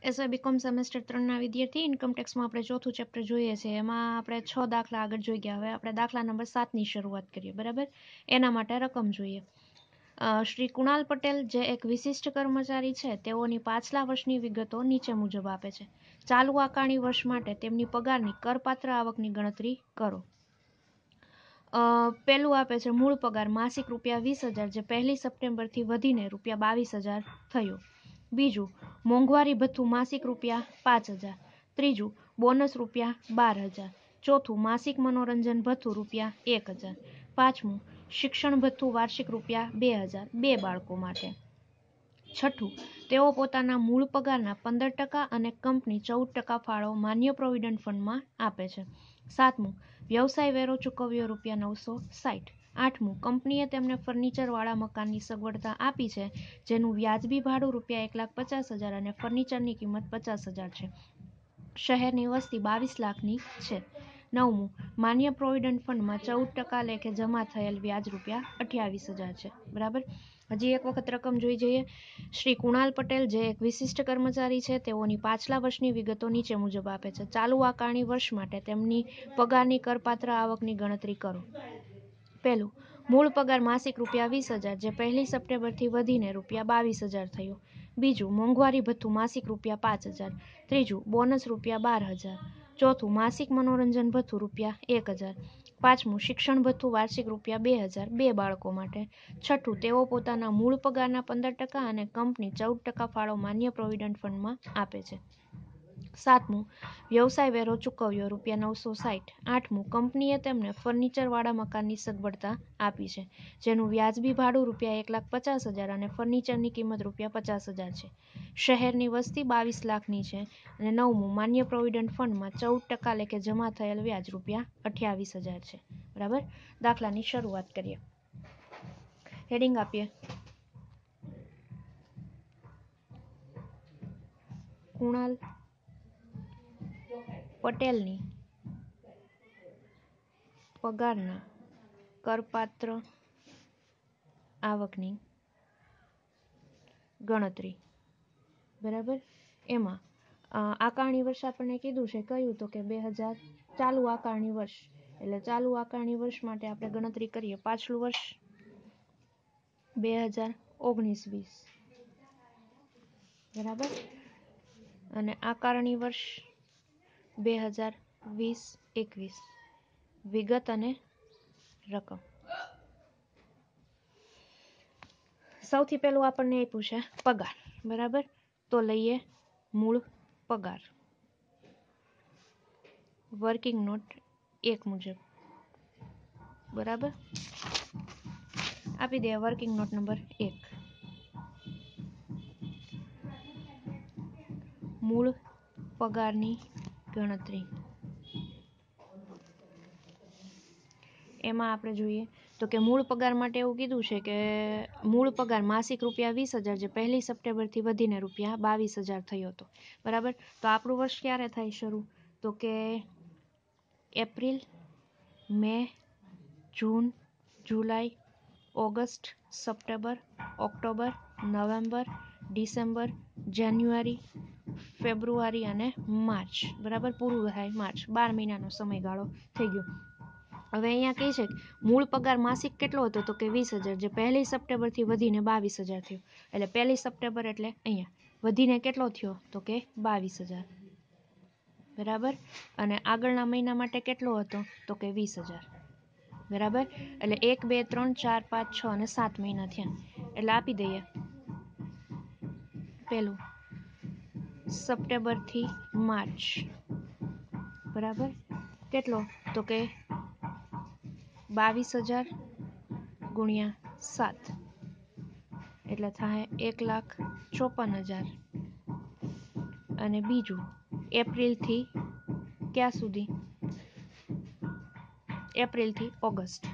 SY BCom semester 3ના વિદ્યાર્થી ઇન્કમટેક્સમાં આપણે ચોથું ચેપ્ટર જોઈએ છે. એમાં આપણે 6 દાખલા આગળ જોઈ ગયા. હવે આપણે દાખલા નંબર 7ની શરૂઆત કરીએ. બરાબર, એના માટે રકમ જોઈએ. શ્રી કુણાલ પટેલ જે એક વિશિષ્ટ કર્મચારી છે, તેઓની પાછલા વર્ષની વિગતો નીચે મુજબ આપે છે. ચાલુ આકારણી વર્ષ માટે તેમની પગારની કરપાત્ર આવકની ગણતરી કરો. પેલું આપે છે મૂળ પગાર માસિક ₹20,000 જે 1 સપ્ટેમ્બરથી વધીને ₹22,000 થયો. બીજું, મોંઘવારી ભથ્થું માસિક ₹5,000. ત્રીજું, બોનસ ₹12,000. ચોથું, માસિક મનોરંજન ભથ્થું ₹1,000. પાંચમું, શિક્ષણ ભથ્થું વાર્ષિક ₹2,000 બે બાળકો માટે. છઠ્ઠું, તેઓ પોતાના મૂળ પગારના 15% અને કંપની 14% ફાળો માન્ય પ્રોવિડન્ટ ફંડમાં આપે છે. સાતમું, વ્યવસાય વેરો ચૂકવ્યો ₹960. આઠમું, કંપનીએ તેમને ફર્નિચરવાળા મકાનની સગવડતા આપી છે, જેનું વ્યાજબી ભાડું ₹1,50,000 અને ફર્નિચરની કિંમત ₹50,000 છે. શહેરની વસ્તી 22 લાખની છે. નવમું, માન્ય પ્રોવિડન્ટ ફંડમાં 14% લેખે જમા થયેલ વ્યાજ ₹28,000 છે. બરાબર, હજી એક વખત રકમ જોઈ જઈએ. શ્રી કુણાલ પટેલ જે એક વિશિષ્ટ કર્મચારી છે, તેઓની પાછલા વર્ષની વિગતો નીચે મુજબ આપે છે. ચાલુ આકારણી વર્ષ માટે તેમની પગારની કરપાત્ર આવકની ગણતરી કરો. પહેલું, મૂળ પગાર માસિક ₹20,000 જે 1 સપ્ટેમ્બરથી વધીને ₹22,000 થયો. બીજું, મોંઘવારી ભથ્થું માસિક ₹5,000. ત્રીજું, બોનસ ₹12,000. ચોથું, માસિક મનોરંજન ભથ્થું ₹1,000. પાંચમું, શિક્ષણ ભથ્થું વાર્ષિક ₹2,000 બે બાળકો માટે. છઠ્ઠું, તેઓ પોતાના મૂળ પગારના 15% અને કંપની 14% ફાળો માન્ય પ્રોવિડન્ટ ફંડમાં આપે છે. સાતમું, વ્યવસાય વેરો ચૂકવ્યો ₹960. આઠમું, કંપનીએ તેમને ફર્નિચરવાળા મકાનની સગવડતા આપી છે, જેનું વ્યાજબી ભાડું ₹1,50,000 અને ફર્નિચરની કિંમત ₹50,000 છે. શહેરની વસ્તી 22 લાખની છે. અને નવમું, માન્ય પ્રોવિડન્ટ ફંડમાં 14% લેખે જમા થયેલ વ્યાજ ₹28,000 છે. બરાબર, દાખલાની શરૂઆત કરીએ. હેડિંગ આપીએ કુણાલ પટેલની પગારના કરપાત્ર આવકની ગણતરી. બરાબર, એમાં આકારણી વર્ષ આપણને કીધું છે, કયું તો કે 2000 ચાલુ આકારણી વર્ષ. એટલે ચાલુ આકારણી વર્ષ માટે આપણે ગણતરી કરીએ. પાછલું વર્ષ 2019-20. બરાબર, અને આકારણી વર્ષ 2020-21. વિગત અને રકમ. સૌથી પહેલું આપણને આપ્યું છે પગાર. બરાબર, તો લઈએ મૂળ પગાર. વર્કિંગ નોટ 1 મુજબ. બરાબર, આપી દે વર્કિંગ નોટ નંબર 1. મૂળ પગારની ગણતરી. એમાં આપણે જોઈએ તો કે મૂળ પગાર માટે એવું કીધું છે કે મૂળ પગાર માસિક ₹20,000 જે 1 સપ્ટેમ્બરથી વધીને ₹22,000 થયો હતો. બરાબર, તો આપણું વર્ષ ક્યારે થાય શરૂ? તો કે April, May, June, July, August, September, October, November, December, January, February અને માર્ચ. બરાબર, પૂરું થાય માર્ચ. 12 મહિનાનો સમયગાળો થઈ ગયો. હવે અહીંયા કહે છે મૂળ પગાર માસિક કેટલો હતો? તો કે 20,000 જે 1 સપ્ટેમ્બરથી વધીને 22,000 થયો. એટલે 1 સપ્ટેમ્બર એટલે અહીંયા વધીને કેટલો થયો? તો કે 22,000. બરાબર, અને આગળના મહિના માટે કેટલો હતો? તો કે 20,000. બરાબર, એટલે 1 2 3 4 5 6 અને 7 મહિના થયા. એટલે આપી દઈએ પેલું સપ્ટેમ્બરથી માર્ચ. બરાબર, કેટલો? તો કે 22,000 ગુણ્યા 7 એટલે થાય 1,54,000. અને બીજું એપ્રિલથી ક્યાં સુધી? એપ્રિલથી ઓગસ્ટ.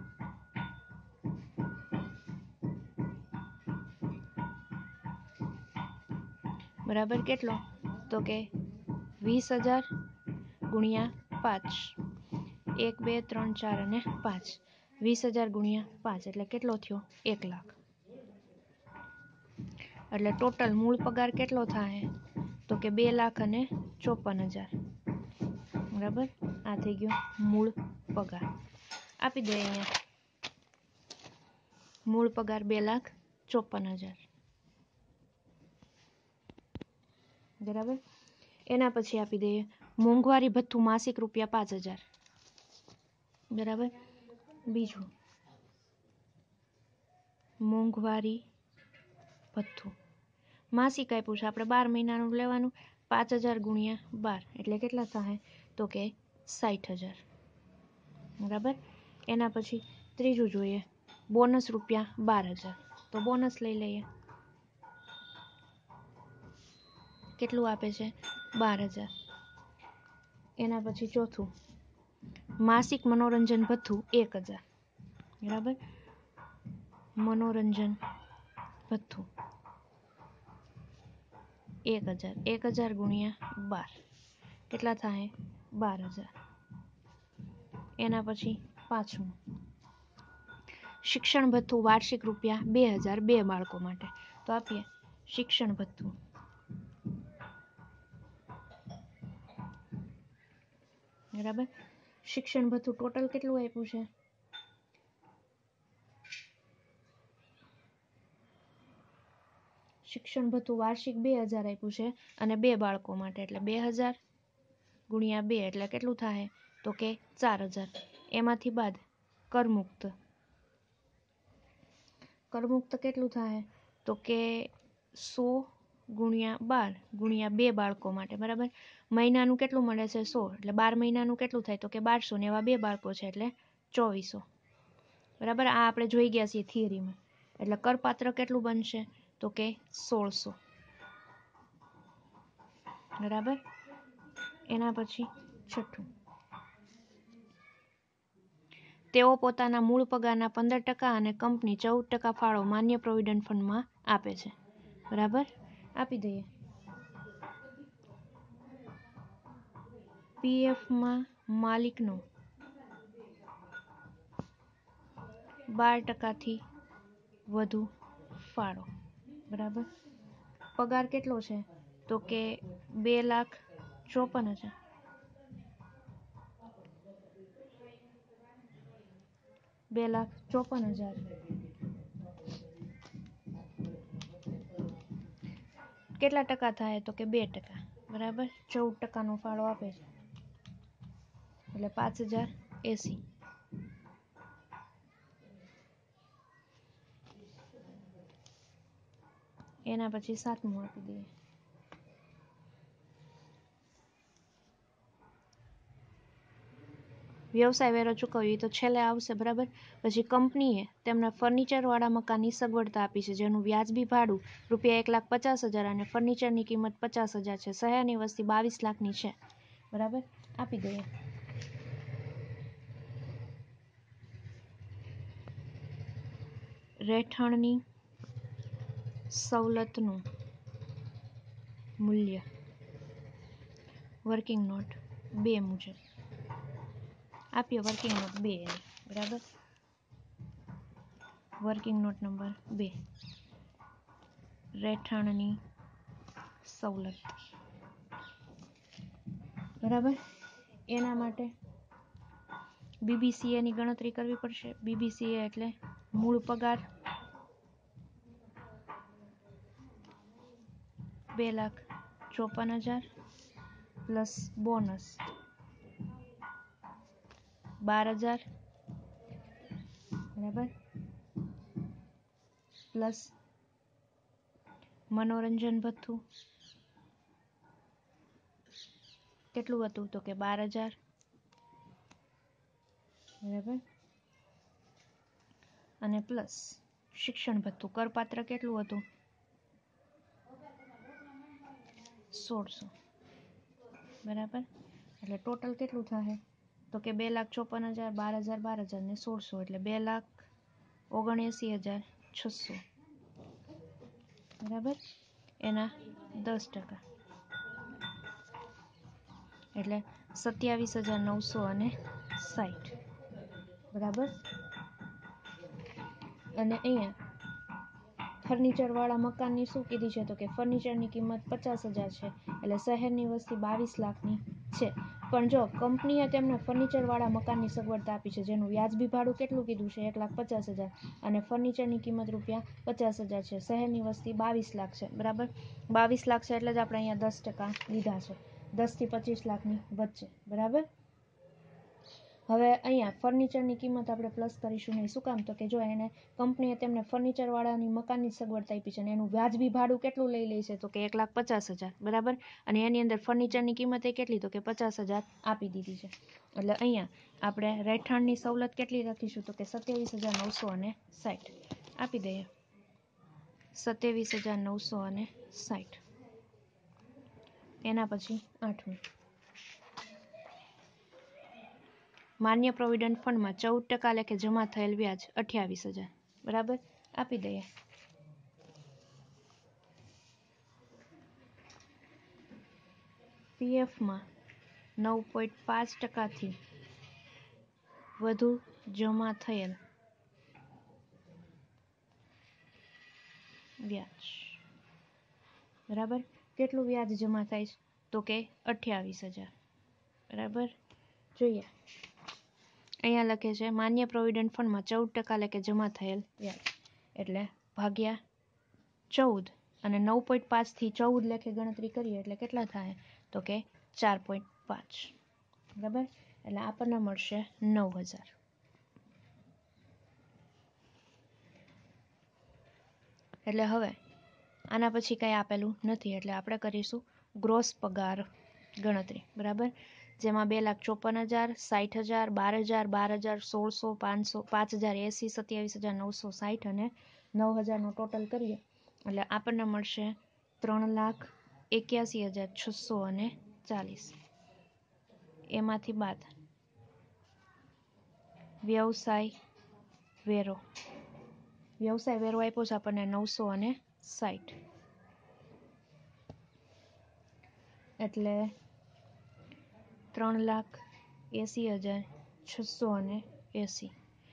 બરાબર, કેટલો? તો કે 20,000 ગુણ્યા 5. 1 2 3 4 અને 5. 20,000 ગુણ્યા 5 એટલે કેટલો થયો? 1 લાખ. એટલે ટોટલ મૂળ પગાર કેટલો થાય? તો તો કે 2,54,000 બરાબર. આ થઈ ગયો મૂળ પગાર. આપી દઈએ અહીંયા મૂળ પગાર 2,54,000 બરાબર. એના પછી આપી દઈએ મોંઘવારી ભથ્થું માસિક ₹5,000 બરાબર. બીજું મોંઘવારી ભથ્થું માસિક આપ્યું છે, આપણે 12 મહિનાનું લેવાનું. 5,000 ગુણ્યા 12 એટલે કેટલા થાય? તો કે 60,000 બરાબર. એના પછી ત્રીજું જોઈએ બોનસ ₹12,000, તો બોનસ લઈ લઈએ. કેટલું આપે છે? 12,000. એના પછી ચોથું માસિક મનોરંજન ભથ્થું 1,000 બરાબર. મનોરંજન ભથ્થું 1,000, 1,000 ગુણ્યા 12 કેટલા થાય? 12,000. એના પછી પાંચમું શિક્ષણ ભથ્થું વાર્ષિક ₹2,000 2 બાળકો માટે, તો આપીએ શિક્ષણ ભથ્થું બરાબર. શિક્ષણ ભથ્થું ટોટલ કેટલું આપ્યું છે? શિક્ષણ ભથ્થું વાર્ષિક 2,000 આપ્યું છે અને 2 બાળકો માટે, એટલે 2,000 ગુણ્યા 2 એટલે કેટલું થાય? તો કે 4,000. એમાંથી બાદ કરમુક્ત કેટલું થાય? તો કે 100 ગુણ્યા 12 ગુણ્યા 2 બાળકો માટે બરાબર. મહિનાનું કેટલું મળે છે? 100 એટલે 12 મહિનાનું કેટલું થાય? તો કે 1200 ને એવા 2 બાળકો છે એટલે 2400 બરાબર. આ આપણે જોઈ ગયા છીએ થિયરીમાં. એટલે કરપાત્ર કેટલું બનશે? તો કે 1600 બરાબર. એના પછી છઠ્ઠું તેઓ પોતાના મૂળ પગારના 15% અને કંપની 14% ફાળો માન્ય પ્રોવિડન્ટ ફંડમાં આપે છે બરાબર. આપી દઈએ પીએફમાં માલિકનો 12%થી વધુ ફાળો બરાબર. પગાર કેટલો છે? તો કે 2,54,000 2,54,000 કેટલા ટકા થાય? તો કે 2% બરાબર. 14%નો ફાળો આપે છે એટલે 5,080. એના પછી સાતમું આપી દઈએ વ્યવસાય વેરો ચૂકવવી, તો છેલ્લે આવશે બરાબર. પછી કંપનીએ તેમના ફર્નિચરવાળા મકાનની સગવડતા આપી છે જેનું વ્યાજબી ભાડું ₹1,50,000 અને ફર્નિચરની કિંમત 50,000 છે. શહેરની વસ્તી 22 લાખની છે બરાબર. આપી દઈએ રહેઠાણની સવલતનું મૂલ્ય વર્કિંગ નોટ 2 મુજબ આપીએ. વર્કિંગ નોટ 2 બરાબર. વર્કિંગ નોટ નંબર 2 રહેઠાણની સવલત બરાબર. એના માટે BBCA ની ગણતરી કરવી પડશે. BBCA એટલે મૂળ પગાર 2,54,000 પ્લસ બોનસ 12,000 બરાબર પ્લસ મનોરંજન ભથ્થું કેટલું હતું? તો કે 12,000 બરાબર. અને પ્લસ શિક્ષણ ભથ્થું કરપાત્ર કેટલું હતું? 1,600 બરાબર. એટલે ટોટલ કેટલું થાય? તો કે 2,54,000 12,000 12,000 ને 1,600 એટલે 2,79,600 બરાબર. એના 10% એટલે 27,960 બરાબર. અને અહીંયા ફર્નિચરવાળા મકાનની શું કીધી છે તો કે ફર્નિચરની કિંમત 50,000 છે, એટલે શહેરની વસ્તી 22 લાખની છે. પણ જો કંપનીએ તેમને ફર્નિચરવાળા મકાનની સગવડતા આપી છે, જેનું વ્યાજબી ભાડું કેટલું કીધું છે 1,50,000, અને ફર્નિચરની કિંમત ₹50,000 છે. શહેરની વસ્તી 22 લાખ છે, બરાબર. 22 લાખ છે એટલે જ આપણે અહીંયા 10% લીધા છે, 10 થી 25 લાખની વચ્ચે, બરાબર. હવે અહીંયા ફર્નિચરની કિંમત આપણે પ્લસ કરીશું નહીં. શું કામ તો કે જો એને કંપનીએ તેમને ફર્નિચરવાળાની મકાનની સગવડતા આપી છે અને એનું વ્યાજબી ભાડું કેટલું લઈ લે છે તો કે 1,50,000, બરાબર. અને એની અંદર ફર્નિચરની કિંમત એ કેટલી તો કે 50,000 આપી દીધી છે. એટલે અહીંયા આપણે રહેઠાણની સવલત કેટલી રાખીશું તો કે 27,960 આપી દઈએ. 27,960. એના પછી 8મી, માન્ય પ્રોવિડન્ટ ફંડમાં 14% લેખે જમા થયેલ વ્યાજ 28,000, બરાબર, આપી દઈએ. પીએફમાં 9.5%થી વધુ જમા થયેલ વ્યાજ, બરાબર. કેટલું વ્યાજ જમા થાય છે તો કે 28,000, બરાબર. જોઈએ અહીંયા લખે છે માન્ય પ્રોવિડન્ટ ફંડમાં 14% લેખે જમા થયેલ વ્યાજ, એટલે ભાગ્યા 14, અને 9.5 થી 14 લેખે ગણતરી કરીએ એટલે કેટલા થાય તો કે 4.5, બરાબર. એટલે આપણને મળશે 9,000. એટલે હવે આના પછી કંઈ આપેલું નથી, એટલે આપણે કરીશું ગ્રોસ પગાર ગણતરી, બરાબર. જેમાં 2,54,000, 60,000, 12,000, 12,000, 1600, 5,000, 5,080, 27,960 અને 9,000નો ટોટલ કરીએ એટલે આપણને મળશે 3,81,640. એમાંથી બાદ વ્યવસાય વેરો આપ્યો છે આપણને 960, એટલે 3,80,680,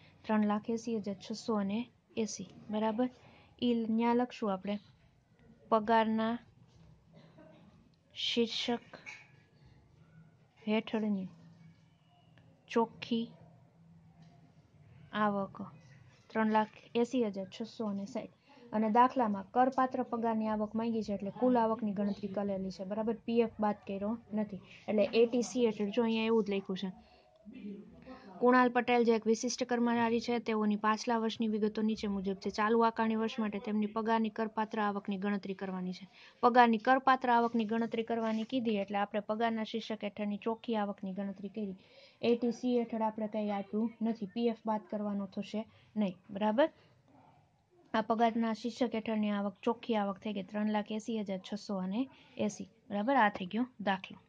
3,80,680, બરાબર. ત્યાં લખશું આપણે પગારના શીર્ષક હેઠળની ચોખ્ખી આવક 3,80,660, અને દાખલામાં કરપાત્ર પગારની આવક માંગી છે એટલે કુલ આવકની ગણતરી કરેલી છે, બરાબર. પીએફ બાદ કર્યો નથી, એટલે એટીસી હેઠળ જો અહીંયા એવું જ લખ્યું છે કુણાલ પટેલ જે એક વિશિષ્ટ કર્મચારી છે તેઓની પાછલા વર્ષની વિગતો નીચે મુજબ છે. ચાલુ આકારણી વર્ષ માટે તેમની પગારની કરપાત્ર આવકની ગણતરી કરવાની છે. પગારની કરપાત્ર આવકની ગણતરી કરવાની કીધી એટલે આપણે પગારના શીર્ષક હેઠળની ચોખ્ખી આવકની ગણતરી કરી. એટીસી હેઠળ આપણે કંઈ આપ્યું નથી, પીએફ બાદ કરવાનો થશે નહીં, બરાબર. આ પગારના શીર્ષક હેઠળની આવક ચોખ્ખી આવક થઈ ગઈ 3,80,680, બરાબર. આ થઈ ગયો દાખલો.